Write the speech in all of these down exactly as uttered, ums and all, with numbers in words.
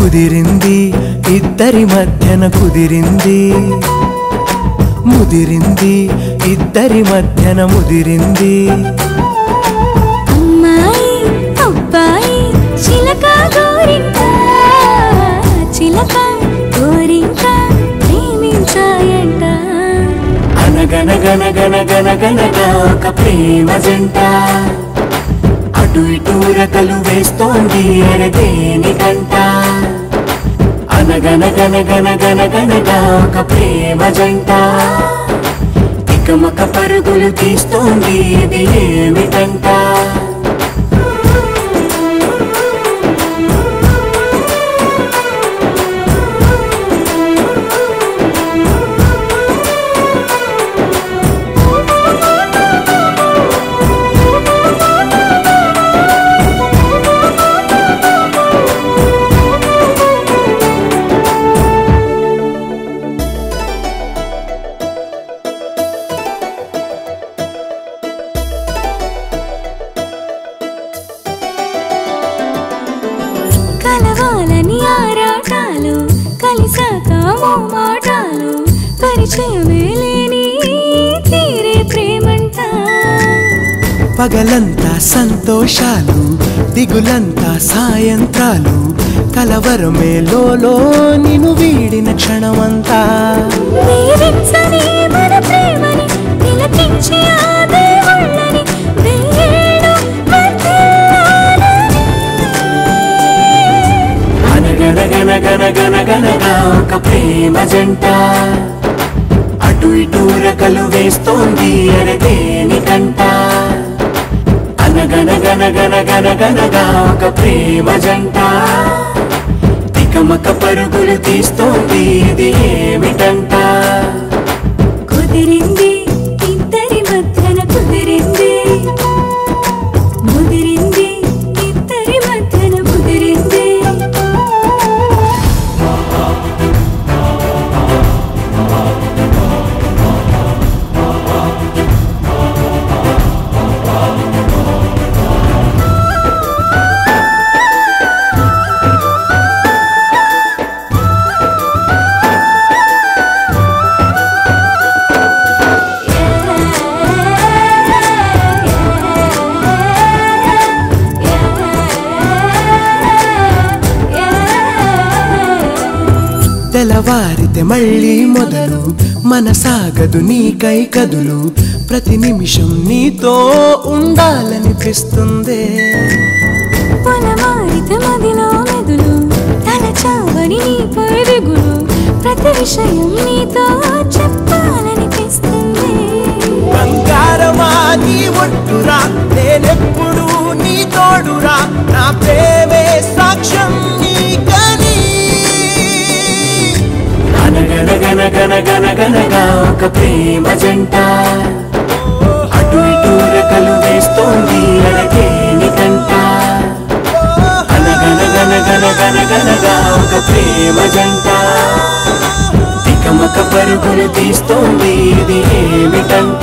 కుదిరింది ఇద్దరి మధ్యన కుదిరింది ముదిరింది ఇద్దరి మధ్యన ముదిరింది అమ్మాయి అబ్బాయి చిలక గోరింక చిలక గోరింక ప్రేమించాయంట అనగనగనగనగనగనగా ఒక ప్రేమ జంట అటు ఇటు రెక్కలు వేస్తోంది ఎరదేనికంట అనగనగనగనగనగనగా ఒక ప్రేమ జంట ఇకమక పరుగులు తీస్తోంది ఇది ఏమిటంట కలవాలని ఆరాటాలు కలిసాక మాటాలు పరిచయమే లేని తీరే ప్రేమంట పగలంతా సంతోషాలు దిగులంతా సాయంత్రాలు కలవరమే లోలో నిన్ను వీడిన క్షణమంతా దీవించని మన ప్రేమని తిలకించి ఆ దేవుళ్ళని వెయ్యేళ్ళు వర్ధిల్లాలని అనగనగనగనగనగనగా ఒక ప్రేమ జంట అటు ఇటు రెక్కలు వేస్తోంది ఎరదేనికంట అనగనగనగనగనగనగా ఒక ప్రేమ జంట తికమక పరుగులు తీస్తోంది ఇది ఏమిటంట కుదిరింది ఇద్దరి మధ్యన కుదిరింది ముదిరింది ఇద్దరి మధ్యన ముదిరింది తెల్లవారితే మళ్ళీ మొదలు మనసాగదు నీకై కదులు ప్రతి నిమిషం నీతో ఉండాలనిపిస్తుంది పొలమారితే మదిలో మెదులు తలచావని నీ పరుగులు ప్రతి విషయం నీతో చెప్పాలనిపిస్తుంది బంగారమా నీ ఒట్టురా నేనెప్పుడు నీ తోడురా నా ప్రేమే సాక్ష్యం నీకని అనగనగనగనగనగనగా ఒక ప్రేమ జంట అటు ఇటు రెక్కలు వేస్తోంది ఎరదేనికంట అనగనగనగనగనగనగా ఒక ప్రేమ జంట తికమక పరుగులు తీస్తోంది ఇది ఏమిటంట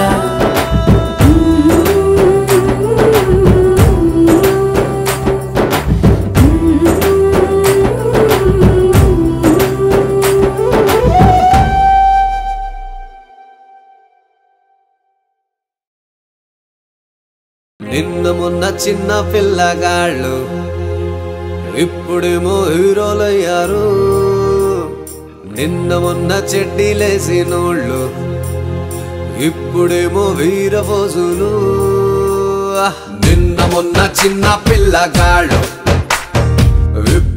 నిన్న మొన్న చిన్న పిల్లగాళ్ళు ఇప్పుడేమో హీరోలయ్యారు నిన్న మొన్న చెడ్డీలేసినోళ్ళు ఇప్పుడేమో వీరపోజులు నిన్న మొన్న చిన్న పిల్లగాళ్ళు